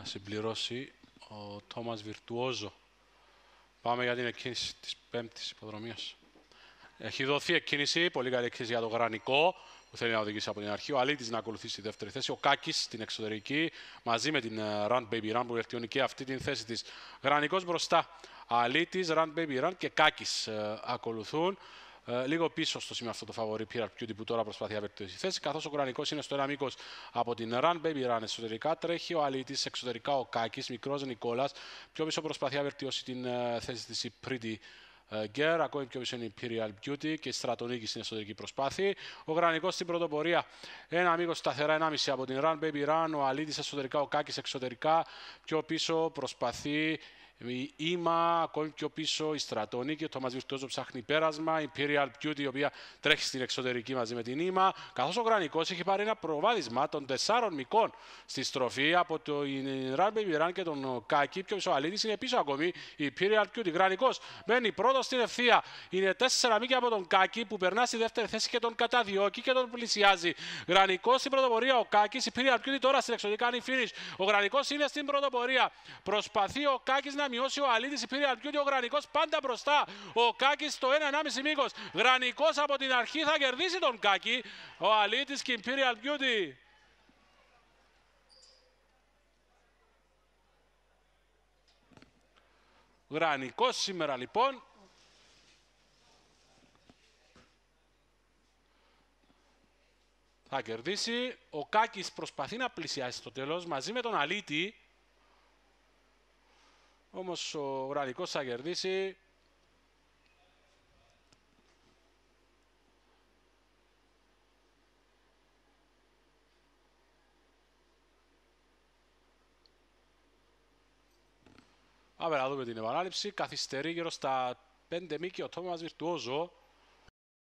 συμπληρώσει ο Τόμας Βιρτουόζο. Πάμε για την εκκίνηση της πέμπτης υποδρομίας. Έχει δοθεί εκκίνηση, πολύ καλή εκκίνηση για το Γρανικό, που θέλει να οδηγήσει από την αρχή. Ο Αλίτης να ακολουθήσει στη δεύτερη θέση. Ο Κάκης στην εξωτερική, μαζί με την Run Baby Run, που βελτιώνει και αυτή την θέση της. Γρανικός μπροστά. Αλίτης, Run Baby Run και Κάκης ακολουθούν. Λίγο πίσω στο σημείο αυτό το φαβορί Pyral Beauty, που τώρα προσπαθεί να βελτιώσει τη θέση. Καθώς ο Γρανικός είναι στο ένα μήκος από την Run Baby Run εσωτερικά, τρέχει ο Αλίτης, εξωτερικά ο Κάκης, μικρός Νικόλας. Πιο πίσω προσπαθεί να βελτιώσει την θέση της η Pretty Girl, ακόμη πιο πίσω είναι η Pyral Beauty και η Στρατονίκη στην εσωτερική προσπάθεια. Ο Γρανικός στην πρωτοπορία, ένα μήκος σταθερά 1,5 από την Run Baby Run. Ο Αλίτης εσωτερικά, ο Κάκης εξωτερικά. Πιο πίσω προσπαθεί η Ήμα, ακόμη πιο πίσω η Στρατονίκη. Ο Τόμας Βιρτουόζο ψάχνει πέρασμα. Η Pyral Beauty, η οποία τρέχει στην εξωτερική μαζί με την Ήμα. Καθώς ο Γρανικός έχει πάρει ένα προβάδισμα των 4 μικών στη στροφή από το Run Baby Run και τον Κάκη. Πιο πίσω ο Αλίτης, είναι πίσω ακόμη η Pyral Beauty. Γρανικός μένει πρώτος στην ευθεία. Είναι 4 μήκια από τον Κάκη, που περνά στη δεύτερη θέση και τον καταδιώκει και τον πλησιάζει. Γρανικός στην πρωτοπορία, ο Κάκης. Η Pyral Beauty τώρα στην εξωτερική κάνει finish. Ο Γρανικός είναι στην πρωτοπορία. Προσπαθεί ο Κάκης να μειώσει, ο Αλίτης, η Pyral Beauty, ο Γρανικός πάντα μπροστά. Ο Κάκης στο 1,5 μήκος. Γρανικός από την αρχή θα κερδίσει τον Κάκη. Ο Αλίτης και η Pyral Beauty. Γρανικός σήμερα λοιπόν. Θα κερδίσει. Ο Κάκης προσπαθεί να πλησιάσει στο τέλος μαζί με τον Αλίτη. Όμως ο Γρανικός θα κερδίσει. Πάμε να δούμε την επανάληψη. Καθυστερεί γύρω στα 5 μήκη ο Τόμας Βιρτουόζο.